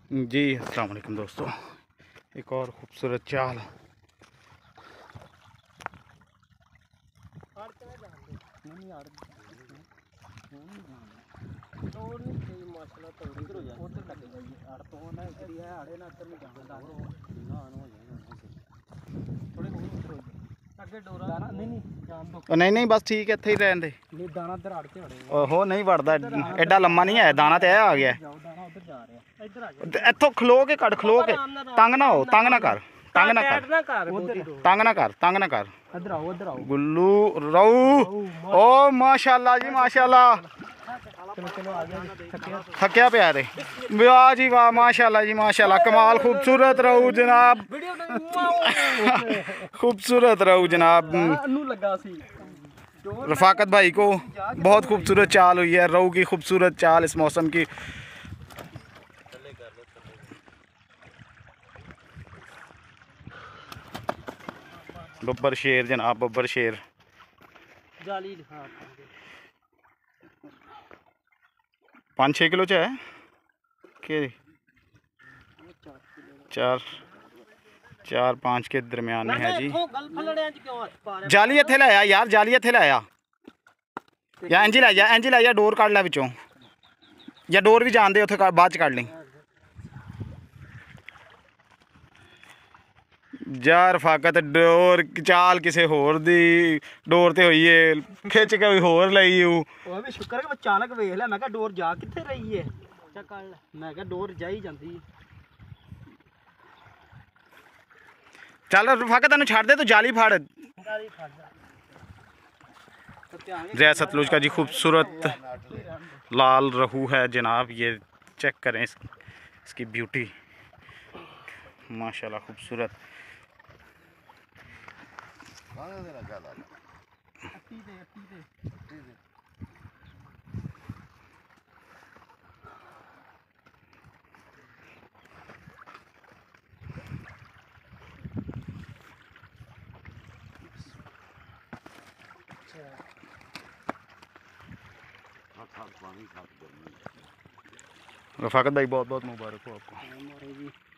जी अस्सलाम वालेकुम दोस्तों, एक और खूबसूरत चाल। नहीं नहीं बस ठीक है, इत्थे ही रहन दे। ओहो नहीं वड़दा, एडा लम्मा नहीं है दाना, तो यह आ गया इत्थों खलो के कट, खलो के। तंग ना हो, तंग ना कर, तंग ना कर, तंग ना कर, तंग ना कर। गुल्लू रहू, ओ माशाल्लाह जी माशाल्लाह। थकिया प्या रे, वाह जी वाह, माशाल्लाह जी माशाल्लाह, कमाल, खूबसूरत रहू जनाब, खूबसूरत रहू जनाब। रफाकत भाई को बहुत खूबसूरत चाल हुई है, रहू की खूबसूरत चाल इस मौसम की। बब्बर शेर जनाब, बब्बर शेर। 5-6 किलो च है के 4-5 के दरम्यान में है जी। जाली इत्थे लाया यार, जाली इत्थे लाया या इंजी लाया, इंजी लाया, डोर कट लै विचों, या डोर भी जान दे उत्थे बाद च कट ली। जा रफाकत डोर चाल किसी होर दी डोर ते होई है, खिच के कोई होर लई ਉਹ ਵੀ ਸ਼ੁਕਰ ਕਿ ਅਚਾਨਕ ਵੇਖ ਲਿਆ, ਮੈਂ ਕਿਹਾ ਡੋਰ ਜਾ ਕਿੱਥੇ ਰਹੀ ਹੈ। ਮੈਂ ਕਿਹਾ ਡੋਰ ਜਾਈ ਜਾਂਦੀ। चल रफाकत तेन छड़ दे, तू जाली फाड़। जय सतलुज का जी खूबसूरत लाल रहू है जनाब, ये चेक करें इसकी ब्यूटी, माशाल्लाह खूबसूरत। रफाकत भाई बहुत बहुत मुबारक हो आपको।